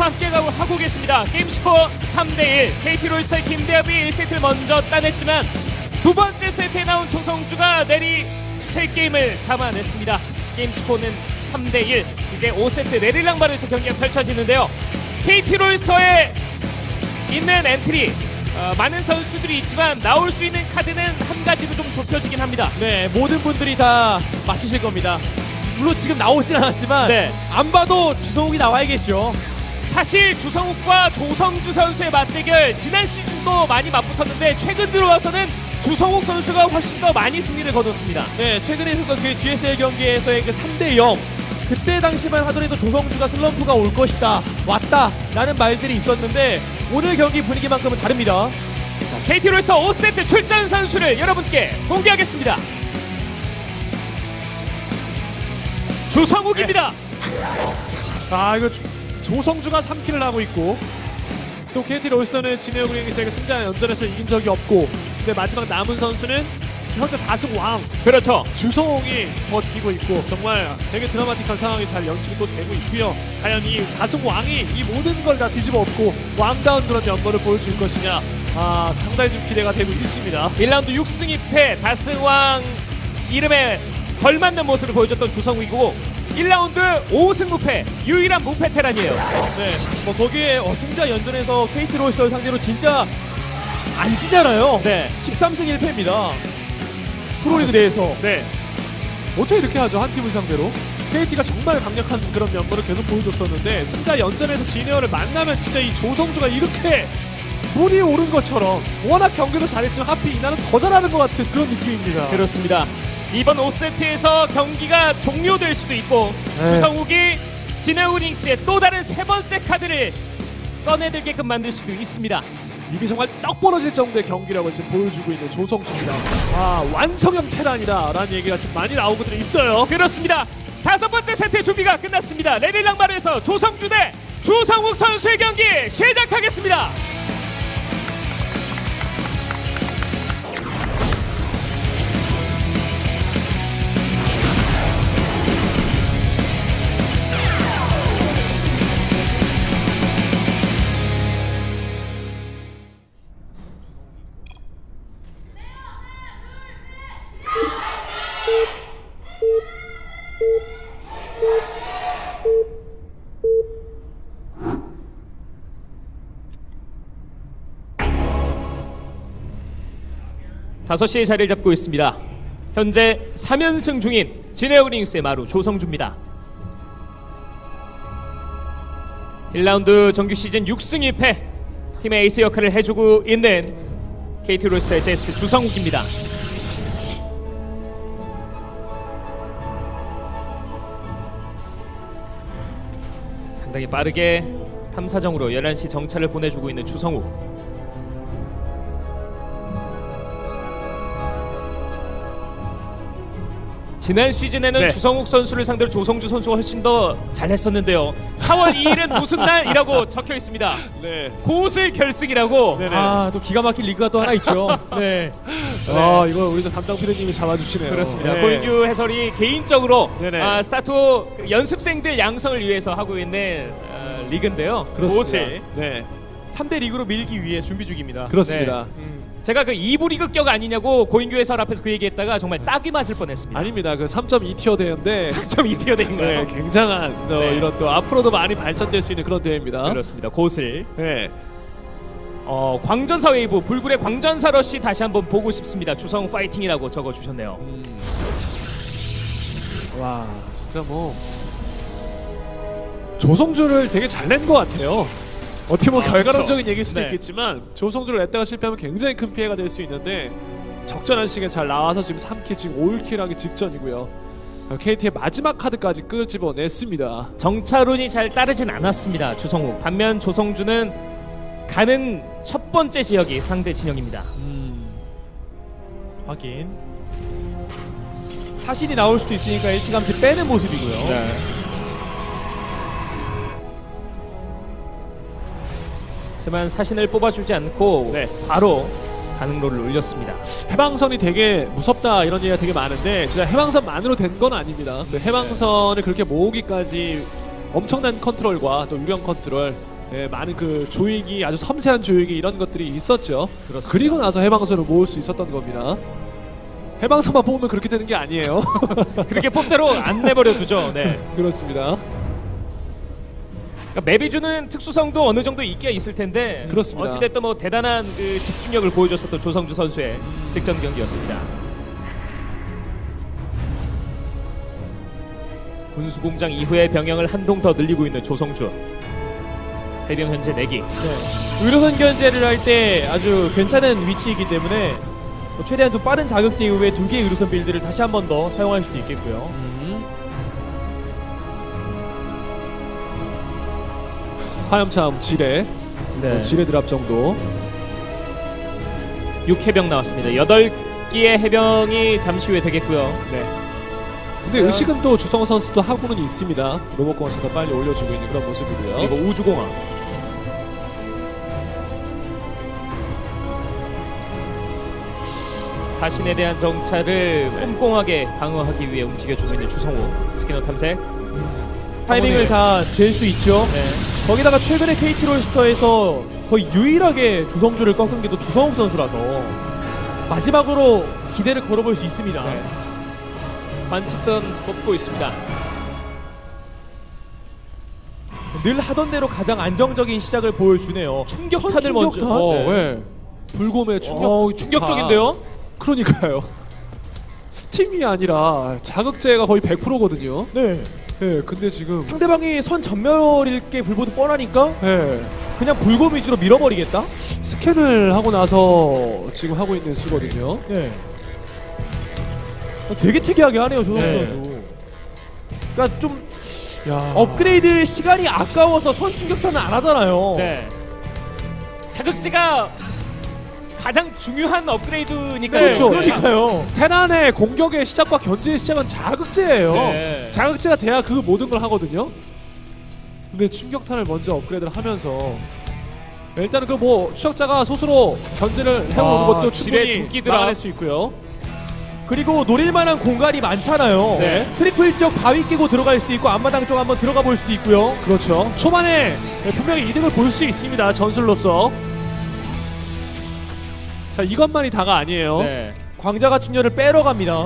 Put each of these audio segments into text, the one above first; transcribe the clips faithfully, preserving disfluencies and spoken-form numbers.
스코어 함께 가고 하고 계십니다. 게임 스코어 삼 대 일. 케이티 롤스터의 김대엽이 일 세트를 먼저 따냈지만 두 번째 세트에 나온 조성주가 내리 세 게임을 잡아냈습니다. 게임 스코어는 삼 대 일. 이제 오 세트 레릴랑바르에서 경기가 펼쳐지는데요. 케이티 롤스터에 있는 엔트리 어, 많은 선수들이 있지만 나올 수 있는 카드는 한 가지로 좀 좁혀지긴 합니다. 네, 모든 분들이 다 맞히실 겁니다. 물론 지금 나오진 않았지만 네. 안 봐도 주성욱이 나와야겠죠. 사실 주성욱과 조성주 선수의 맞대결 지난 시즌도 많이 맞붙었는데 최근 들어와서는 주성욱 선수가 훨씬 더 많이 승리를 거뒀습니다. 네, 최근에 있었던 그 지에스엘 경기에서의 그 삼 대 영 그때 당시만 하더라도 조성주가 슬럼프가 올 것이다, 왔다 라는 말들이 있었는데 오늘 경기 분위기만큼은 다릅니다. 자, 케이티 롤스터 오 세트 출전 선수를 여러분께 공개하겠습니다. 주성욱입니다. 네. 아, 이거 조, 조성주가 삼 킬을 하고 있고 또 케이티 롤스터는 진해영 우리에게 승자 연전에서 이긴 적이 없고 근데 마지막 남은 선수는 현재 다승 왕 그렇죠. 주성욱이 버티고 있고 정말 되게 드라마틱한 상황이 잘 연출이 또 되고 있고요. 과연 이 다승 왕이 이 모든 걸 다 뒤집어 엎고 왕다운 그런 면모를 보여줄 것이냐, 아 상당히 좀 기대가 되고 있습니다. 일 라운드 육 승 이 패 다승왕 이름에 걸맞는 모습을 보여줬던 주성욱이고 일 라운드 오 승 무패 유일한 무패 테란이에요. 네, 뭐 거기에 어, 승자 연전에서 케이티 롤스터를 상대로 진짜 안 지잖아요. 네. 십삼 승 일 패입니다. 프로리그 내에서. 네. 어떻게 이렇게 하죠? 한 팀을 상대로. 케이티가 정말 강력한 그런 면모를 계속 보여줬었는데 승자 연전에서 지니어를 만나면 진짜 이 조성주가 이렇게 물이 오른 것처럼 워낙 경기도 잘했지만 하필 이날은 더 잘하는 것 같은 그런 느낌입니다. 그렇습니다. 이번 오 세트에서 경기가 종료될 수도 있고 네. 주성욱이 진에우닝스의 또 다른 세 번째 카드를 꺼내들게끔 만들 수도 있습니다. 입이 정말 떡 벌어질 정도의 경기력을 지금 보여주고 있는 조성주입니다. 아, 완성형 테란이다 라는 얘기가 지금 많이 나오고 있어요. 그렇습니다. 다섯 번째 세트 준비가 끝났습니다. 레릴랑바르에서 조성주 대 주성욱 선수의 경기 시작하겠습니다. 다섯 시에 자리를 잡고 있습니다. 현재 삼 연승 중인 진에어링스의 마루 조성주입니다. 일 라운드 정규 시즌 육 승 일 패 팀의 에이스 역할을 해주고 있는 케이티 롤스터의 제스트 주성욱입니다. 상당히 빠르게 탐사정으로 열한 시 정찰을 보내주고 있는 주성욱. 지난 시즌에는 네. 주성욱 선수를 상대로 조성주 선수가 훨씬 더 잘했었는데요. 사월 이일은 무슨 날이라고 적혀 있습니다. 네. 고슬 결승이라고. 네네. 아, 또 기가 막힌 리그가 또 하나 있죠. 네. 아, 이거 우리 담당 피디님이 잡아주시네요. 그렇습니다. 네. 고인규 해설이 개인적으로 네네. 아, 스타트 연습생들 양성을 위해서 하고 있는 어, 리그인데요. 그렇습니다. 고슬. 네. 삼 대 리그로 밀기 위해 준비 중입니다. 그렇습니다. 네. 음. 제가 그 이 부 리그격 아니냐고 고인규 해설 앞에서 그 얘기했다가 정말 딱이 맞을 뻔했습니다. 아닙니다. 그 삼 점 이 티어 대회인데 삼 점 이 티어 대회인가요? 네, 굉장한 어, 네. 이런 또 앞으로도 많이 발전될 수 있는 그런 대회입니다. 그렇습니다. 고슬. 네. 어, 광전사 웨이브 불굴의 광전사 러시 다시 한번 보고 싶습니다. 주성 파이팅이라고 적어주셨네요. 음. 와, 진짜 뭐 조성주를 되게 잘 낸 것 같아요. 어떻게 보면 아, 결과론적인 그렇죠. 얘기일 수도 네. 있겠지만 조성주를 냈다가 실패하면 굉장히 큰 피해가 될 수 있는데 적절한 시기에 잘 나와서 지금 삼 킬, 지금 오 킬 하기 직전이고요. 케이티의 마지막 카드까지 끄집어냈습니다. 정찰운이 잘 따르진 않았습니다. 주성욱. 반면 조성주는 가는 첫 번째 지역이 상대 진영입니다. 음, 확인. 사신이 나올 수도 있으니까 일찌감치 빼는 모습이고요. 네. 하지만 사신을 뽑아주지 않고 네. 바로 가능로를 올렸습니다. 해방선이 되게 무섭다 이런 얘기가 되게 많은데 진짜 해방선만으로 된 건 아닙니다. 그 해방선을 그렇게 모으기까지 엄청난 컨트롤과 또 유령 컨트롤 예, 많은 그 조이기 아주 섬세한 조이기 이런 것들이 있었죠. 그렇습니다. 그리고 나서 해방선을 모을 수 있었던 겁니다. 해방선만 뽑으면 그렇게 되는 게 아니에요. 그렇게 뽑대로 안 내버려 두죠. 네. 그렇습니다. 그러니까 맵이 주는 특수성도 어느 정도 있기야 있을 텐데 그렇습니다. 어찌됐든 뭐 대단한 그 집중력을 보여줬었던 조성주 선수의 직전 경기였습니다. 군수공장 이후에 병영을 한 동 더 늘리고 있는 조성주. 해병 현재 네 기. 네. 의료선 견제를 할 때 아주 괜찮은 위치이기 때문에 뭐 최대한 좀 빠른 자극제 이후에 두 개의 의료선 빌드를 다시 한 번 더 사용할 수도 있겠고요. 음. 화염차음 지뢰, 네. 어, 지뢰 드랍 정도. 육 해병 나왔습니다. 여덟 기의 해병이 잠시 후에 되겠고요. 네. 근데 의식은 또 주성호 선수도 하고는 있습니다. 로봇공학도 빨리 올려주고 있는 그런 모습이고요. 그리고 우주공항. 사신에 대한 정찰을 꼼꼼하게 방어하기 위해 움직여주고 있는 주성호. 스캐너 탐색. 타이밍을 다 잴 수 있죠. 네. 거기다가 최근에 케이티 롤스터에서 거의 유일하게 조성주를 꺾은 게 또 주성욱 선수라서 마지막으로 기대를 걸어볼 수 있습니다. 네. 관측선 뽑고 있습니다. 늘 하던 대로 가장 안정적인 시작을 보여주네요. 충격탄을 먼저. 충격탄? 어, 네. 네. 불곰의 충격. 어, 충격적인데요? 그러니까요. 스팀이 아니라 자극제가 거의 백 퍼센트거든요. 네. 네, 근데 지금 상대방이 선 전멸일 게 불보듯 뻔하니까 네, 그냥 불곰 위주로 밀어버리겠다? 스캔을 하고 나서 지금 하고 있는 수거든요. 네. 어, 되게 특이하게 하네요, 조성주 네. 선수. 그러니까 좀 야, 업그레이드 시간이 아까워서 선 충격탄은 안 하잖아요. 네. 자극제가 가장 중요한 업그레이드니까. 그렇죠. 그러니까요. 테란의 공격의 시작과 견제의 시작은 자극제예요. 네. 자극제가 돼야 그 모든 걸 하거든요. 근데 충격탄을 먼저 업그레이드를 하면서 일단은 그 뭐 추적자가 스스로 견제를 해오는 아, 것도 지뢰 충분히 두기더라. 막아낼 수 있고요. 그리고 노릴 만한 공간이 많잖아요. 네. 트리플 지역 바위 끼고 들어갈 수도 있고 앞마당 쪽 한번 들어가 볼 수도 있고요. 그렇죠. 초반에 분명히 이득을 볼 수 있습니다. 전술로서. 자, 이것만이 다가 아니에요. 네. 광자가 충전을 빼러 갑니다.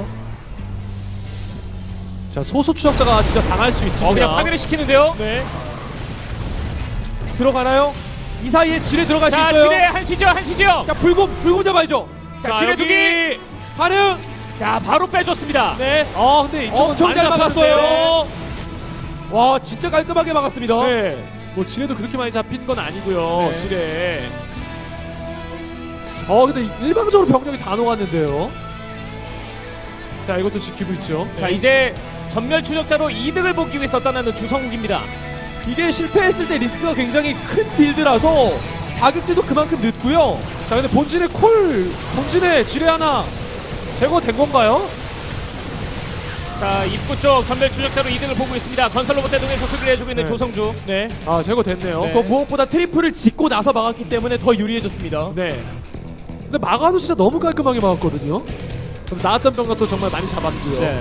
자, 소수 추적자가 진짜 당할 수 있습니다. 어, 그냥 파괴를 시키는데요. 네. 들어가나요? 이 사이에 지뢰 들어갈 수 자, 있어요. 지뢰 한시죠, 한시죠. 자, 불곰, 불곰 잡아야죠. 자, 자, 지뢰 여기. 두기. 반응. 자, 바로 빼줬습니다. 네. 어, 근데 이쪽은 엄청 잘 많이 막았어요. 잡혔는데요. 와, 진짜 깔끔하게 막았습니다. 네. 뭐 지뢰도 그렇게 많이 잡힌 건 아니고요. 네. 지뢰. 어, 근데 일방적으로 병력이 다 녹았는데요. 자, 이것도 지키고 있죠. 자, 이제 전멸 추적자로 이득을 보기 위해서 떠나는 주성욱입니다. 이게 실패했을 때 리스크가 굉장히 큰 빌드라서 자극제도 그만큼 늦고요. 자, 근데 본진의 콜, 본진의 지뢰 하나 제거된 건가요? 자, 입구 쪽 전멸 추적자로 이득을 보고 있습니다. 건설 로봇 대동에서 수비를 해주고 있는 네. 조성주. 네. 아, 제거됐네요. 네. 그 무엇보다 트리플을 짓고 나서 막았기 때문에 더 유리해졌습니다. 네. 근데 막아도 진짜 너무 깔끔하게 막았거든요. 그럼 나왔던 병력도 정말 많이 잡았고요. 네.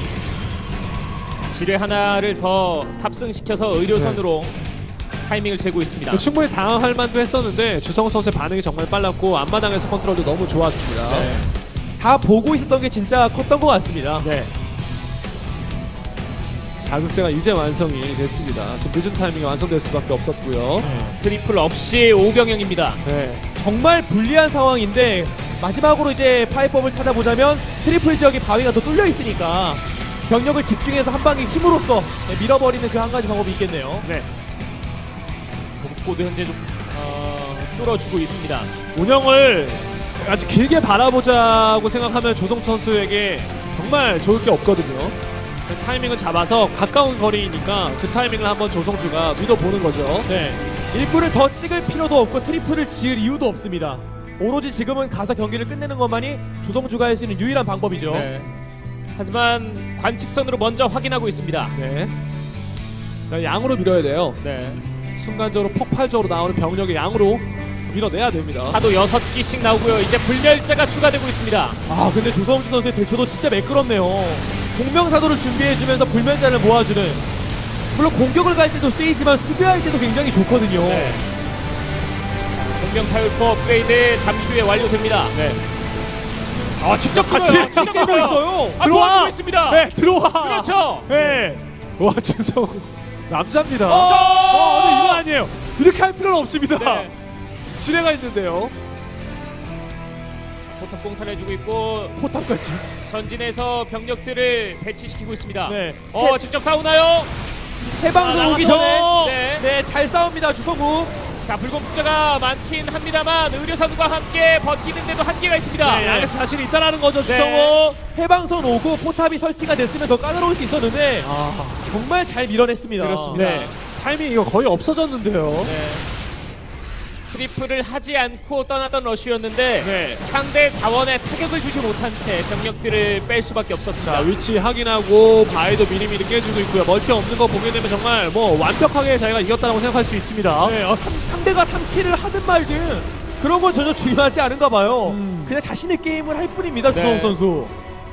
지뢰 하나를 더 탑승시켜서 의료선으로 타이밍을 재고 있습니다. 충분히 당할 만도 했었는데 주성우 선수의 반응이 정말 빨랐고 앞마당에서 컨트롤도 너무 좋았습니다. 네. 다 보고 있었던 게 진짜 컸던 것 같습니다. 네. 자극제가 이제 완성이 됐습니다. 좀 늦은 타이밍에 완성될 수밖에 없었고요. 트리플 없이 오병영입니다. 네. 정말 불리한 상황인데 마지막으로 이제 파이법을 찾아보자면 트리플 지역에 바위가 더 뚫려 있으니까 병력을 집중해서 한 방의 힘으로써 밀어버리는 그 한 가지 방법이 있겠네요. 네. 복고도 현재 좀 어, 뚫어주고 있습니다. 운영을 아주 길게 바라보자고 생각하면 조성 선수에게 정말 좋을 게 없거든요. 그 타이밍을 잡아서 가까운 거리니까 그 타이밍을 한번 조성주가 믿어보는 거죠. 네. 일꾼을 더 찍을 필요도 없고 트리플을 지을 이유도 없습니다. 오로지 지금은 가서 경기를 끝내는 것만이 조성주가 할 수 있는 유일한 방법이죠. 네. 하지만 관측선으로 먼저 확인하고 있습니다. 네. 자, 양으로 밀어야 돼요. 네. 순간적으로 폭발적으로 나오는 병력의 양으로 밀어내야 됩니다. 사도 여섯 기씩 나오고요. 이제 불멸자가 추가되고 있습니다. 아 근데 조성주 선수의 대처도 진짜 매끄럽네요. 공명사도를 준비해주면서 불면자를 모아주는 물론 공격을 갈 때도 쓰이지만 수비할 때도 굉장히 좋거든요. 네. 공명 타율포 업그레이드 잠시 후에 완료됩니다. 네. 아 직접 같이 들어와요. 직접 들어와요. 들어와요. 있어요. 아, 도와주고 있습니다. 네 들어와. 그렇죠. 네. 와 진성 남자입니다. 어! 어, 근데 이거 아니에요. 이렇게 할 필요는 없습니다. 네. 지뢰가 있는데요. 포탑 공사를 해주고 있고 포탑까지. 전진해서 병력들을 배치시키고 있습니다. 네. 어 직접 싸우나요? 해방선 아, 오기 나가서. 전에 네. 네, 잘 싸웁니다. 주성우. 자 불곰 숫자가 많긴 합니다만 의료선과 함께 버티는데도 한계가 있습니다. 네, 안에서 자신이 있다라는 거죠 네. 주성호. 해방선 오고 포탑이 설치가 됐으면 더 까다로울 수 있었는데 아 정말 잘 밀어냈습니다. 그렇습니다. 네. 타이밍 이거 거의 없어졌는데요. 네. 트리플을 하지 않고 떠나던 러쉬였는데 네. 상대 자원에 타격을 주지 못한 채 병력들을 뺄 수밖에 없었습니다. 자 위치 확인하고 바위도 미리미리 깨주고 있고요. 멀티 없는 거 보게 되면 정말 뭐 완벽하게 자기가 이겼다고 생각할 수 있습니다. 네, 어, 상, 상대가 삼 킬을 하든 말든 그런 건 전혀 중요하지 않은가 봐요. 음. 그냥 자신의 게임을 할 뿐입니다. 네. 주성우 선수.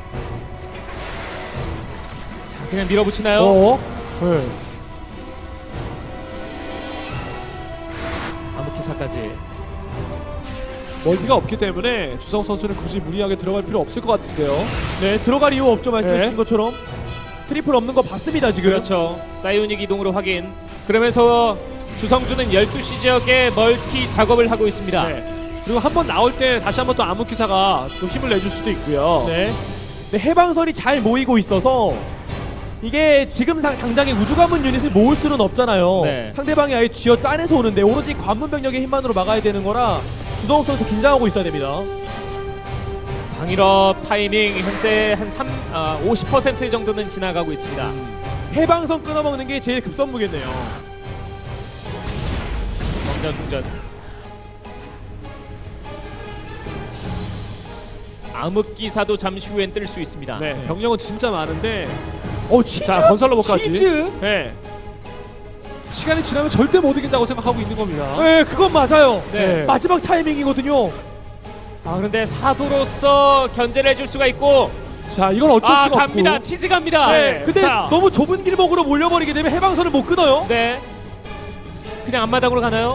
자, 그냥 밀어붙이나요? 어? 네. 암흑기사까지. 멀티가 없기 때문에 주성 선수는 굳이 무리하게 들어갈 필요 없을 것 같은데요. 네, 들어갈 이유 없죠. 말씀해주신 네. 것처럼. 트리플 없는 거 봤습니다, 지금. 그렇죠. 사이오닉 이동으로 확인. 그러면서 주성주는 열두 시 지역에 멀티 작업을 하고 있습니다. 네. 그리고 한 번 나올 때 다시 한 번 또 암흑기사가 또 힘을 내줄 수도 있고요. 네. 네, 해방선이 잘 모이고 있어서 이게 지금 상, 당장에 우주관문 유닛을 모을 수는 없잖아요. 네. 상대방이 아예 쥐어 짜내서 오는데 오로지 관문 병력의 힘만으로 막아야 되는 거라 주성욱 선수 긴장하고 있어야 됩니다. 방일업 타이밍 현재 한 삼, 아, 오십 퍼센트 정도는 지나가고 있습니다. 해방선 끊어먹는 게 제일 급선무겠네요. 정전 충전. 암흑기사도 잠시 후엔 뜰 수 있습니다. 네. 병력은 진짜 많은데 어, 치즈? 자 건설 로봇까지. 치즈? 네. 시간이 지나면 절대 못 이긴다고 생각하고 있는 겁니다. 네, 그건 맞아요. 네. 마지막 타이밍이거든요. 아 그런데 사도로서 견제를 해줄 수가 있고 자 이건 어쩔 아 수가 갑니다. 없고. 치즈 갑니다. 네. 네. 근데 자. 너무 좁은 길목으로 몰려버리게 되면 해방선을 못 끊어요. 네. 그냥 앞마당으로 가나요?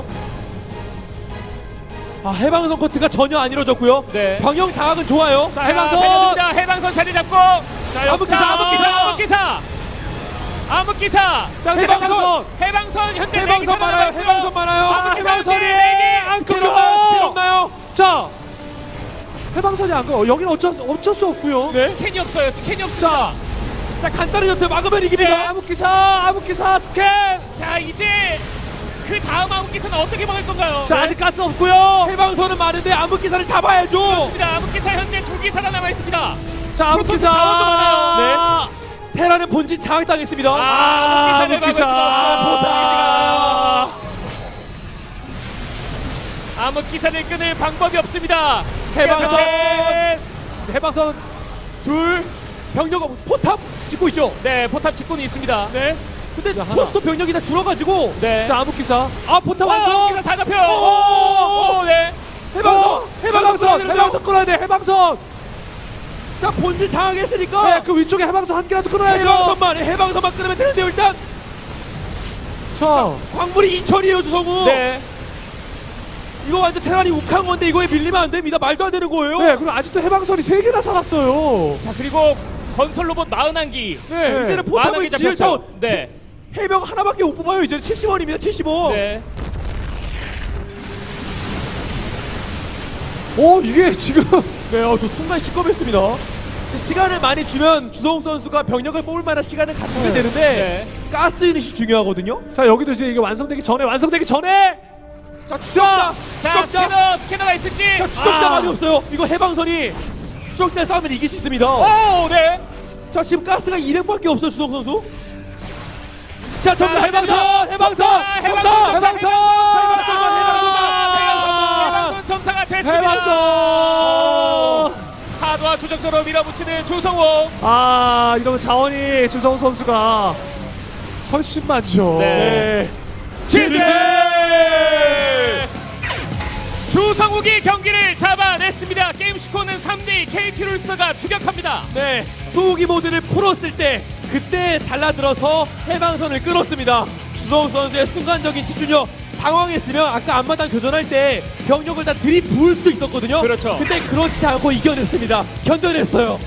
아, 해방선 커트가 전혀 안 이루어졌고요. 네. 병영 장악은 좋아요. 자 자, 해방선. 달려듭니다. 해방선 자리 잡고. 자, 암흑기사, 암흑기사, 암흑기사, 암흑기사. 자 근데 해방선. 해방선. 해방선 현재 해방선 많아요. 해방선 많아요. 자, 해방선이 안 스킬 끊겨. 없나요? 스킬 없나요? 자 해방선이 안 가. 여기는 어쩔 수- 어쩔 수 없고요. 네. 스캔이 없어요. 스캔이 없자. 자, 간단해졌어요. 막으면 네. 이깁니다. 암흑기사 암흑기사 스캔. 자 이제 그 다음 암흑기사는 어떻게 막을 건가요? 자 아직 가스 없고요. 해방선은 많은데 암흑기사를 잡아야죠. 그렇습니다. 암흑기사 현재 두 기사가 남아 있습니다. 자 암흑기사. 자원도 많아요. 네. 테라는 본진 장악당했습니다. 아, 암흑기사를 막을 수가 아, 없어요. 암흑기사를 끊을 방법이 없습니다. 해방선 해방선. 둘 병력 포탑 짓고 있죠. 네, 포탑 직군이 있습니다. 네. 근데 자, 하나. 포스트 병력이 다 줄어가지고 네. 자 암흑기사. 아 포탑 와, 완성. 암흑기사 다 잡혀요. 오! 오, 네. 해방선 해방선 해방선 끊어야 돼. 해방선. 자, 본진 장악했으니까 네, 그 위쪽에 해방선 한 개라도 끊어야죠. 해방선만 해방선만 끊으면 되는데요. 일단 자, 광물이 이천이에요, 주성우. 네. 이거 완전 테란이 욱한 건데 이거에 밀리면 안 됩니다. 말도 안 되는 거예요. 네, 그리고 아직도 해방선이 세 개나 살았어요. 자, 그리고 건설 로봇 사십일 기. 네, 네. 이제는 포탑을 만원이 지을 잡혔어요. 차원 네. 해병 하나밖에 못 뽑아요. 이제는 칠십 원입니다. 칠십 원. 네. 오, 이게 지금 네, 어, 저 순간 시겁했습니다. 시간을 많이 주면 주성욱 선수가 병력을 뽑을 만한 시간을 갖추게 네. 되는데 네. 가스 유닛이 중요하거든요. 자 여기도 이제 이게 완성되기 전에 완성되기 전에 자, 추적자, 자, 추적자, 스캐너, 스캐너가 있을지. 자, 추적자 아. 많이 없어요. 이거 해방선이 추적자 싸우면 이길 수 있습니다. 오, 네. 자, 지금 가스가 이백밖에 없어요, 주성욱 선수. 자, 점사 자, 해방선, 해방선, 해방선, 해방선, 점사, 해방선, 해방선, 해방선, 해방선. 해방선 점차가 됐습니다. 해방선. 사도와 조정조로 밀어붙이는 조성호. 아 이러면 자원이 주성 선수가 훨씬 많죠. 네. 지지! 주성욱이 경기를 잡아냈습니다. 게임 스코어는 삼 대 이 케이티 롤스터가 추격합니다. 네, 소고기 모드를 풀었을 때 그때 달라들어서 해방선을 끊었습니다. 주성욱 선수의 순간적인 집중력 당황했으면 아까 앞마당 교전할 때 병력을 다 들이부을 수도 있었거든요. 그렇죠. 근데 그렇지 않고 이겨냈습니다. 견뎌냈어요.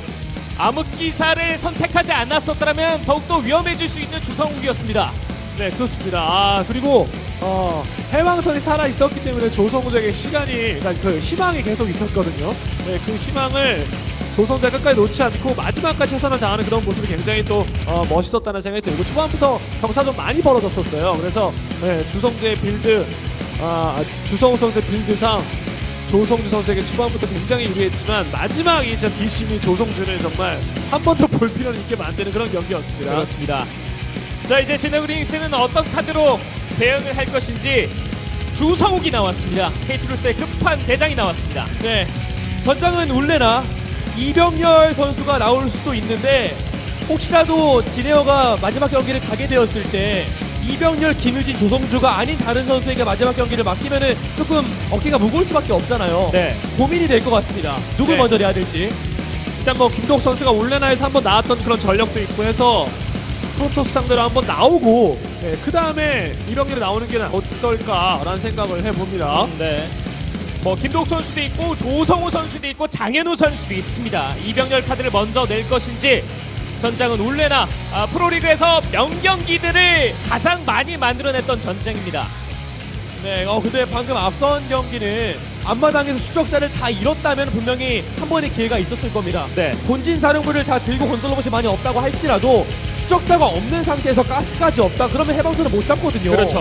암흑기사를 선택하지 않았었다면 더욱더 위험해질 수 있는 주성욱이었습니다. 네, 그렇습니다. 아, 그리고 어, 해왕선이 살아 있었기 때문에 조성우에게 시간이, 그러니까 그 희망이 계속 있었거든요. 네, 그 희망을 조성우가 끝까지 놓지 않고 마지막까지 최선을 다하는 그런 모습이 굉장히 또 어, 멋있었다는 생각이 들고, 초반부터 경사 좀 많이 벌어졌었어요. 그래서 네, 주성주의 빌드, 아, 주성우 선수의 빌드상 조성주 선수에게 초반부터 굉장히 유리했지만 마지막 이제 뒷심이 조성주를 정말 한 번 더 볼 필요는 있게 만드는 그런 경기였습니다. 그렇습니다. 자, 이제 제너그링스는 어떤 카드로 대응을 할 것인지 주성욱이 나왔습니다. 케이티로스의 급한 대장이 나왔습니다. 네, 전장은 울레나 이병렬 선수가 나올 수도 있는데 혹시라도 진에어가 마지막 경기를 가게 되었을 때 이병렬, 김유진, 조성주가 아닌 다른 선수에게 마지막 경기를 맡기면은 조금 어깨가 무거울 수밖에 없잖아요. 네. 고민이 될 것 같습니다. 누굴 네. 먼저 내야 될지. 일단 뭐 김도욱 선수가 올레나에서 한번 나왔던 그런 전력도 있고 해서 프로토스 상대로 한번 나오고, 네, 그 다음에 이병렬이 나오는 게 어떨까라는 생각을 해봅니다. 음, 네. 뭐 김도욱 선수도 있고 조성우 선수도 있고 장현우 선수도 있습니다. 이병렬 카드를 먼저 낼 것인지, 전장은 올레나 아, 프로리그에서 명경기들을 가장 많이 만들어냈던 전쟁입니다. 네, 어 근데 방금 앞선 경기는 앞마당에서 추적자를 다 잃었다면 분명히 한 번의 기회가 있었을 겁니다. 네. 본진 사령부를 다 들고 건설로봇이 많이 없다고 할지라도 추적자가 없는 상태에서 가스까지 없다 그러면 해방선을 못 잡거든요. 그렇죠.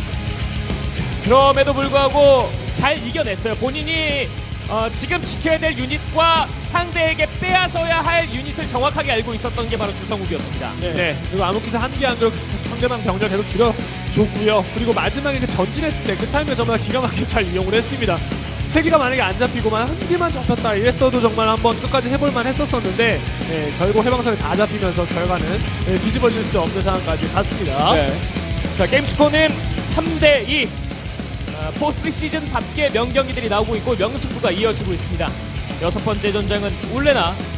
자, 그럼에도 불구하고 잘 이겨냈어요. 본인이 어, 지금 지켜야 될 유닛과 상대에게 빼앗아야 할 유닛을 정확하게 알고 있었던 게 바로 주성욱이었습니다. 네. 네. 그리고 암흑기사 한개 안 들어 상대방 병력 계속 줄여줬고요. 그리고 마지막에 그 전진했을 때 그 타이밍을 정말 기가 막히게 잘 이용을 했습니다. 세 개가 만약에 안 잡히고만 한 개만 잡혔다 이랬어도 정말 한번 끝까지 해볼만 했었었는데, 네, 결국 해방선이 다 잡히면서 결과는 네, 뒤집어질 수 없는 상황까지 갔습니다. 네. 자, 게임 스코어는 삼 대 이. 아, 포스트 시즌답게 명경기들이 나오고 있고 명승부가 이어지고 있습니다. 여섯 번째 전장은 울레나